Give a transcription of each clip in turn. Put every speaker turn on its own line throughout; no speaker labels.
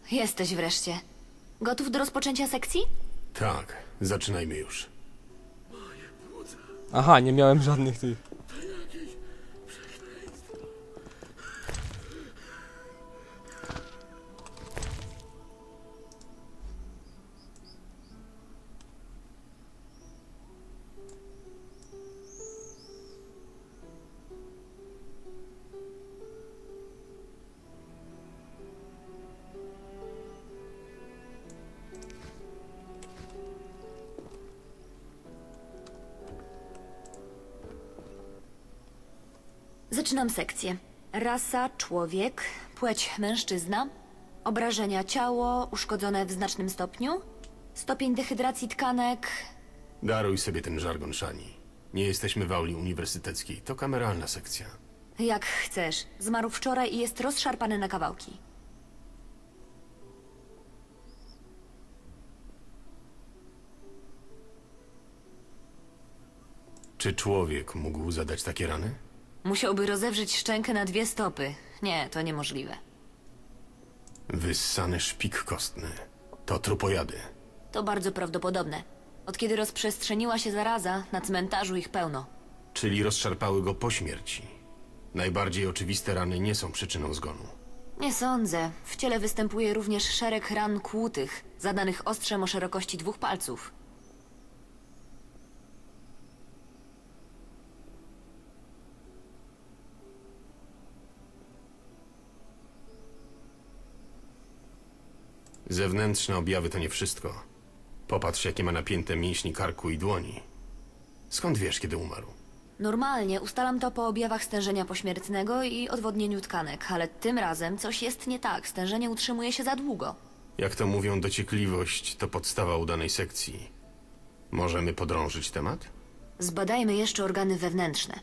Jesteś wreszcie. Gotów do rozpoczęcia sekcji?
Tak, zaczynajmy już.
Aha, nie miałem żadnych tych.
Zaczynam sekcję. Rasa człowiek, płeć mężczyzna, obrażenia ciało uszkodzone w znacznym stopniu, stopień dehydracji tkanek.
Daruj sobie ten żargon, Shani. Nie jesteśmy w auli uniwersyteckiej, to kameralna sekcja.
Jak chcesz. Zmarł wczoraj i jest rozszarpany na kawałki.
Czy człowiek mógł zadać takie rany?
Musiałby rozewrzeć szczękę na 2 stopy. Nie, to niemożliwe.
Wyssany szpik kostny. To trupojady.
To bardzo prawdopodobne. Od kiedy rozprzestrzeniła się zaraza, na cmentarzu ich pełno.
Czyli rozszarpały go po śmierci. Najbardziej oczywiste rany nie są przyczyną zgonu.
Nie sądzę. W ciele występuje również szereg ran kłutych, zadanych ostrzem o szerokości 2 palców.
Zewnętrzne objawy to nie wszystko. Popatrz, jakie ma napięte mięśni karku i dłoni. Skąd wiesz, kiedy umarł?
Normalnie ustalam to po objawach stężenia pośmiertnego i odwodnieniu tkanek, ale tym razem coś jest nie tak. Stężenie utrzymuje się za długo.
Jak to mówią, dociekliwość to podstawa udanej sekcji. Możemy podrążyć temat?
Zbadajmy jeszcze organy wewnętrzne.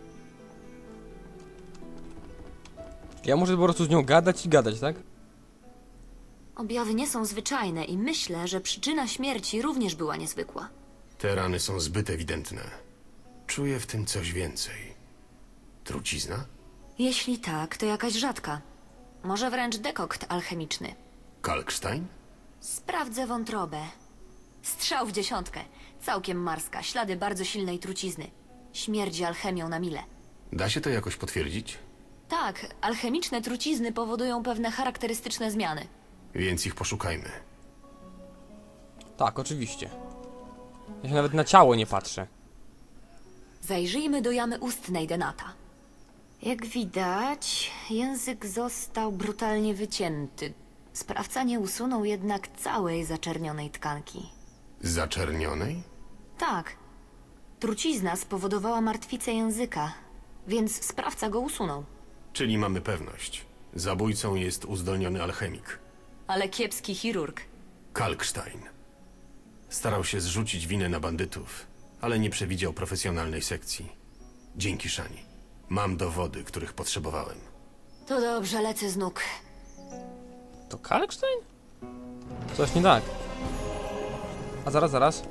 Ja muszę po prostu z nią gadać i gadać, tak?
Objawy nie są zwyczajne i myślę, że przyczyna śmierci również była niezwykła.
Te rany są zbyt ewidentne. Czuję w tym coś więcej. Trucizna?
Jeśli tak, to jakaś rzadka. Może wręcz dekokt alchemiczny.
Kalkstein?
Sprawdzę wątrobę. Strzał w 10. Całkiem marska, ślady bardzo silnej trucizny. Śmierdzi alchemią na mile.
Da się to jakoś potwierdzić?
Tak, alchemiczne trucizny powodują pewne charakterystyczne zmiany.
Więc ich poszukajmy.
Tak, oczywiście. Ja się nawet na ciało nie patrzę.
Zajrzyjmy do jamy ustnej Denata. Jak widać, język został brutalnie wycięty. Sprawca nie usunął jednak całej zaczernionej tkanki.
Zaczernionej?
Tak. Trucizna spowodowała martwicę języka, więc sprawca go usunął.
Czyli mamy pewność. Zabójcą jest uzdolniony alchemik.
Ale kiepski chirurg.
Kalkstein. Starał się zrzucić winę na bandytów, ale nie przewidział profesjonalnej sekcji. Dzięki, Shani. Mam dowody, których potrzebowałem.
To dobrze, lecę z nóg.
To Kalkstein? Coś nie tak. A zaraz, zaraz.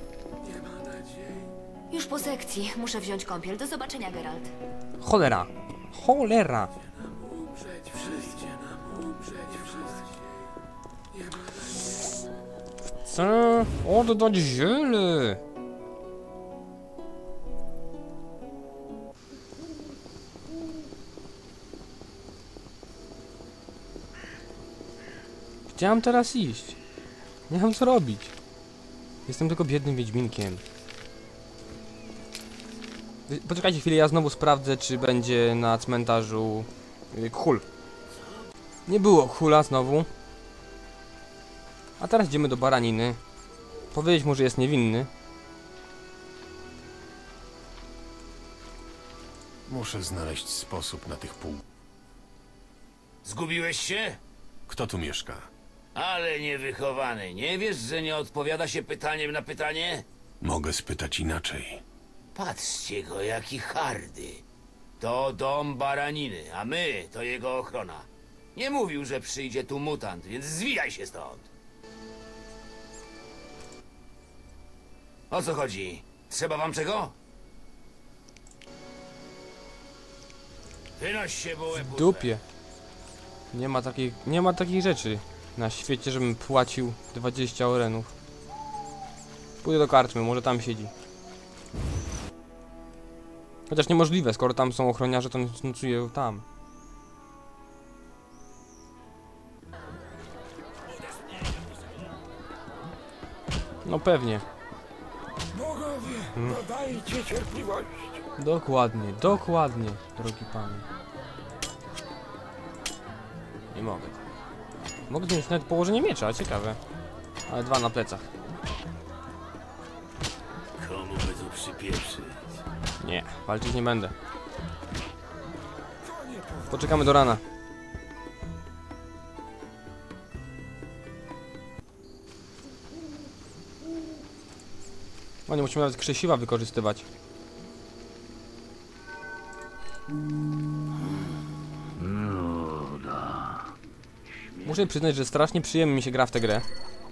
Już po sekcji. Muszę wziąć kąpiel. Do zobaczenia, Geralt.
Cholera. Cholera. Chcę oddać ziele. Gdzie mam teraz iść? Nie mam co robić. Jestem tylko biednym wiedźminkiem. Poczekajcie chwilę, ja znowu sprawdzę, czy będzie na cmentarzu kchul. Nie było kchula znowu. A teraz idziemy do baraniny. Powiedzieć mu, że jest niewinny.
Muszę znaleźć sposób na tych pół.
Zgubiłeś się?
Kto tu mieszka?
Ale niewychowany. Nie wiesz, że nie odpowiada się pytaniem na pytanie?
Mogę spytać inaczej.
Patrzcie go, jaki hardy. To dom baraniny, a my to jego ochrona. Nie mówił, że przyjdzie tu mutant, więc zwijaj się stąd. O co chodzi? Trzeba wam czego? Wynoś się, bo łeb
W dupie. Nie ma takich rzeczy. na świecie, żebym płacił 20 orenów. Pójdę do karczmy, może tam siedzi. Chociaż niemożliwe, skoro tam są ochroniarze, to nocuję tam. No pewnie.
Bogowie, dodajcie cierpliwości.
Dokładnie, dokładnie, drogi panie. Nie mogę. Mogę zmienić nawet położenie miecza, ciekawe. Ale 2 na plecach.
Komu by tu przypieprzyć?
Nie, walczyć nie będę. Poczekamy do rana. No nie musimy nawet krzesiwa wykorzystywać. Muszę przyznać, że strasznie przyjemnie mi się gra w tę grę.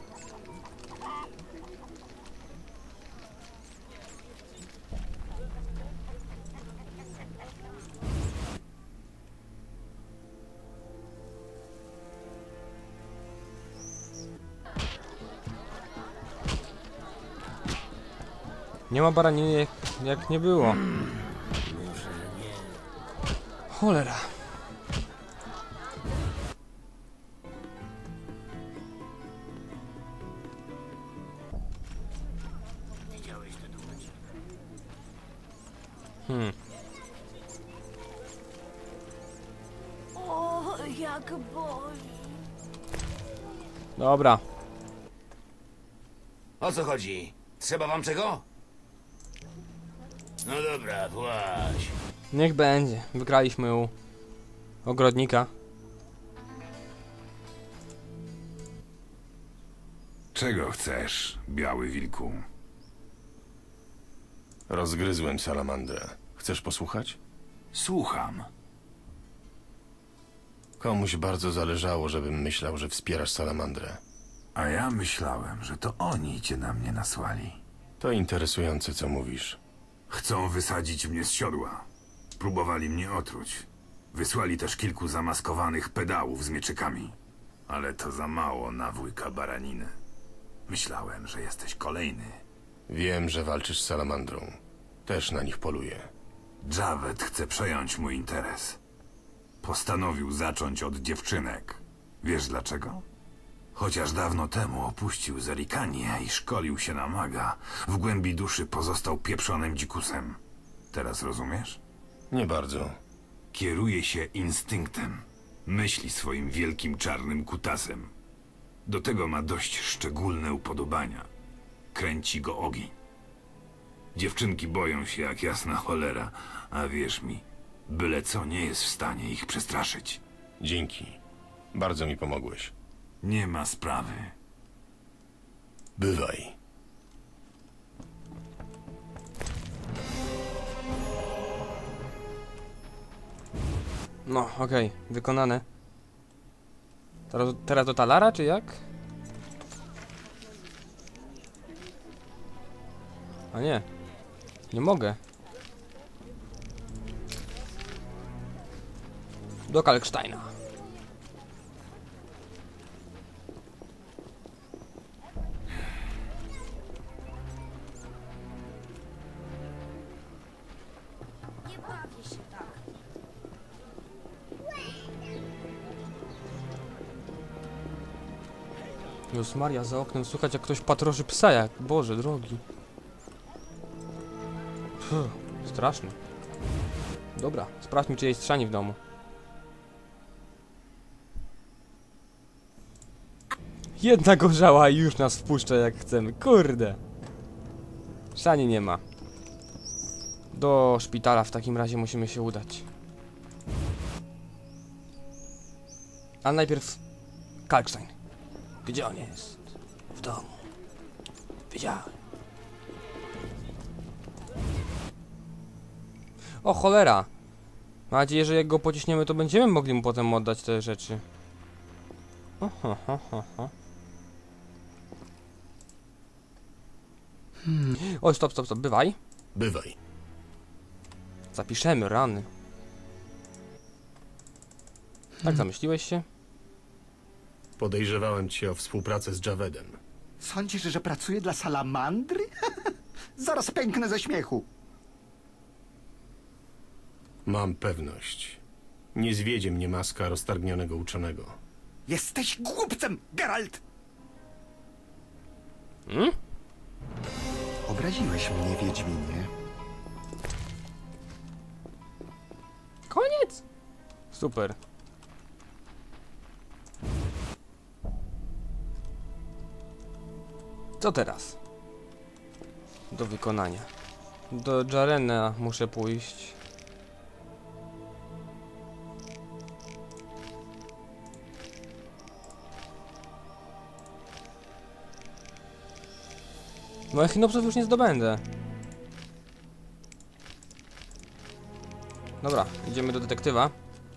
Nie ma baraniny jak nie było. Cholera.
O, jak boli.
Dobra.
O co chodzi? Trzeba wam czego? No dobra, właź.
Niech będzie. Wygraliśmy u ogrodnika.
Czego chcesz, biały wilku?
Rozgryzłem salamandrę. Chcesz posłuchać?
Słucham.
Komuś bardzo zależało, żebym myślał, że wspierasz salamandrę.
A ja myślałem, że to oni cię na mnie nasłali.
To interesujące, co mówisz.
Chcą wysadzić mnie z siodła. Próbowali mnie otruć. Wysłali też kilku zamaskowanych pedałów z mieczykami. Ale to za mało na wujka baraniny. Myślałem, że jesteś kolejny.
Wiem, że walczysz z salamandrą. Też na nich poluję.
Javed chce przejąć mój interes. Postanowił zacząć od dziewczynek. Wiesz dlaczego? Chociaż dawno temu opuścił Zerikanię i szkolił się na maga, w głębi duszy pozostał pieprzonym dzikusem. Teraz rozumiesz?
Nie bardzo.
Kieruje się instynktem. Myśli swoim wielkim czarnym kutasem. Do tego ma dość szczególne upodobania. Kręci go ogień. Dziewczynki boją się jak jasna cholera, a wierz mi, byle co nie jest w stanie ich przestraszyć.
Dzięki. Bardzo mi pomogłeś.
Nie ma sprawy.
Bywaj.
No, okej, wykonane. Teraz do Talara, czy jak? A nie. Nie mogę. Do Kalksteina.
Nie bawię się tak.
Jezus Maria, za oknem słychać jak ktoś patroszy psa, jak Boże drogi. Puh, straszny. Dobra, sprawdźmy, czy jest szani w domu. Jedna gorzała i już nas wpuszcza jak chcemy, kurde. Szani nie ma. Do szpitala w takim razie musimy się udać. Ale najpierw Kalkstein. Gdzie on jest? W domu. Wiedziałem. O cholera! Mam nadzieję, że jak go pociśniemy, to będziemy mogli mu potem oddać te rzeczy. Oj, stop, bywaj.
Bywaj.
Zapiszemy rany. Tak zamyśliłeś się?
Podejrzewałem cię o współpracę z Javedem.
Sądzisz, że pracuję dla salamandry? Zaraz pęknę ze śmiechu.
Mam pewność. Nie zwiedzie mnie maska roztargnionego uczonego.
Jesteś głupcem, Geralt! Obraziłeś mnie, Wiedźminie.
Koniec! Super. Co teraz? Do wykonania. Do Jarena muszę pójść. No echinopsów już nie zdobędę. Dobra, idziemy do detektywa.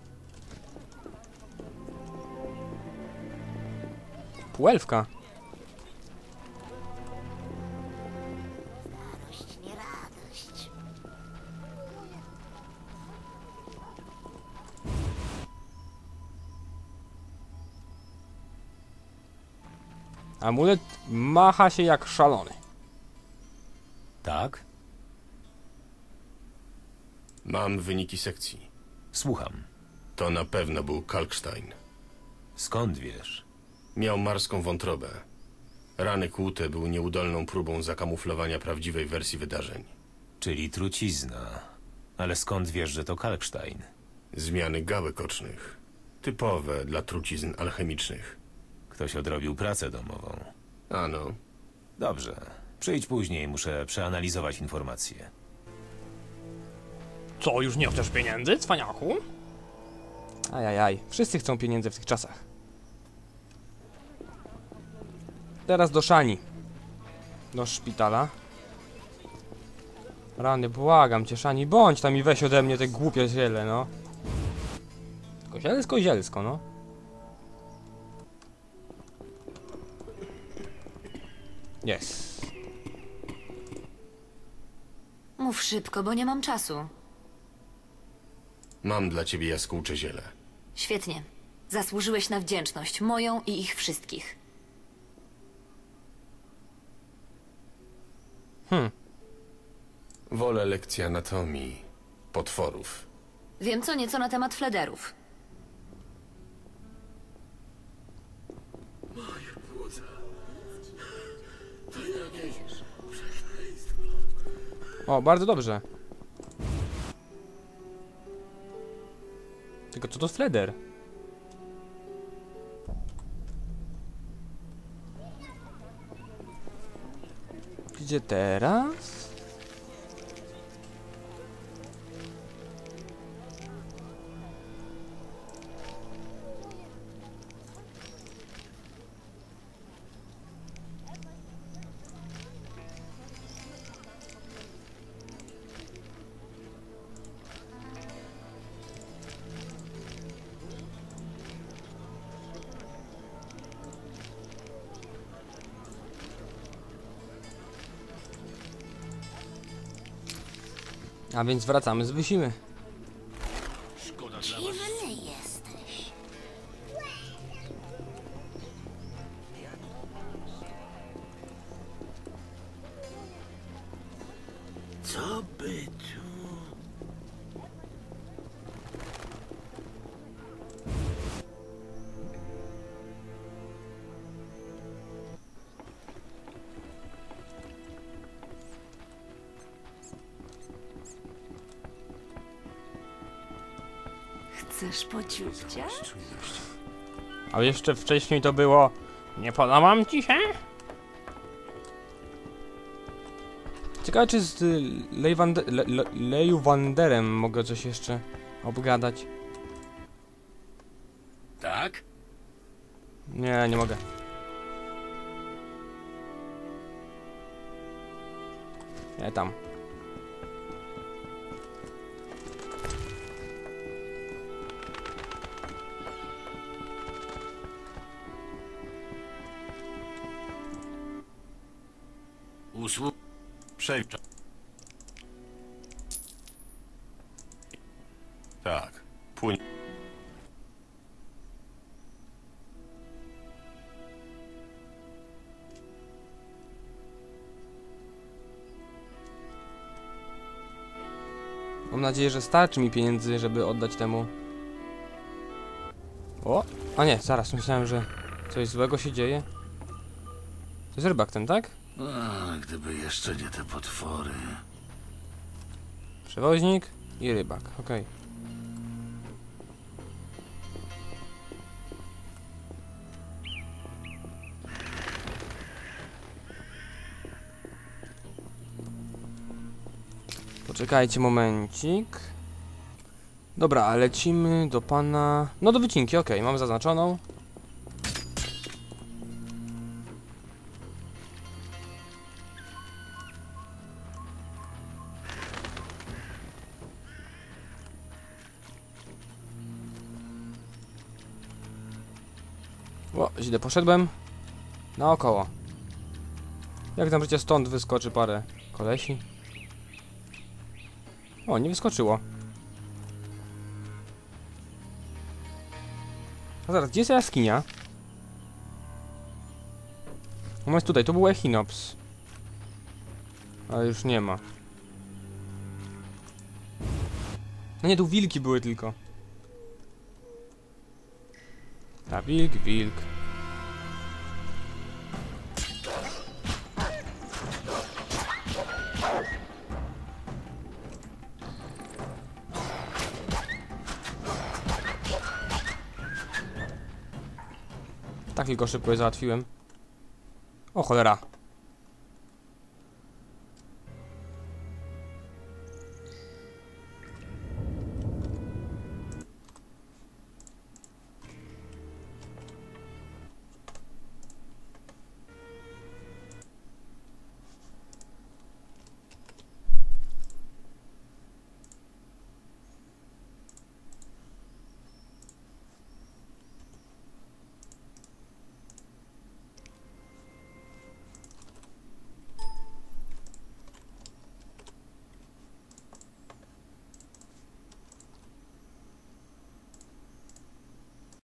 Półelfka. Amulet macha się jak szalony.
Tak?
Mam wyniki sekcji.
Słucham.
To na pewno był Kalkstein.
Skąd wiesz?
Miał marską wątrobę. Rany kłute były nieudolną próbą zakamuflowania prawdziwej wersji wydarzeń.
Czyli trucizna. Ale skąd wiesz, że to Kalkstein?
Zmiany gałek ocznych. Typowe dla trucizn alchemicznych.
Ktoś odrobił pracę domową.
Ano,
Dobrze. Przyjdź później, muszę przeanalizować informacje.
Co, już nie chcesz pieniędzy, cwaniaku? Ajajaj, wszyscy chcą pieniędzy w tych czasach. Teraz do Szani. Do szpitala. Rany, błagam cię, Szani, bądź tam i weź ode mnie te głupie ziele, no. Tylko zielsko, zielsko, no. Jest.
Mów szybko, bo nie mam czasu.
mam dla ciebie jaskółcze ziele.
Świetnie. Zasłużyłeś na wdzięczność, moją i ich wszystkich.
Wolę lekcję anatomii potworów.
Wiem co nieco na temat flederów.
O, bardzo dobrze. Tylko co to fleder? Gdzie teraz? A więc wracamy z Wysimy.
Dziwny jesteś.
Co by tu...
Chcesz pociupcia?
A jeszcze wcześniej to było... Nie podobam ci się? Ciekawe czy z Lejwanderem mogę coś jeszcze obgadać.
Tak?
Nie, nie mogę. Nie tam.
Usług...
Przejrza. Tak, płyń.
Mam nadzieję, że starczy mi pieniędzy, żeby oddać temu. O! A nie, zaraz, myślałem, że coś złego się dzieje. To jest rybak ten, tak?
Gdyby jeszcze nie te potwory.
Przewoźnik i rybak, okej. Poczekajcie momencik. Dobra, lecimy do pana... No do wycinki, okej, mam zaznaczoną. O, źle poszedłem. Naokoło. Jak tam życie stąd wyskoczy parę kolesi? O, nie wyskoczyło. A zaraz, gdzie jest jaskinia? Ona jest tutaj, to był Echinops. Ale już nie ma. No nie, tu wilki były tylko. Ta, wilk, wilk. Tak tylko szybko je załatwiłem. O cholera.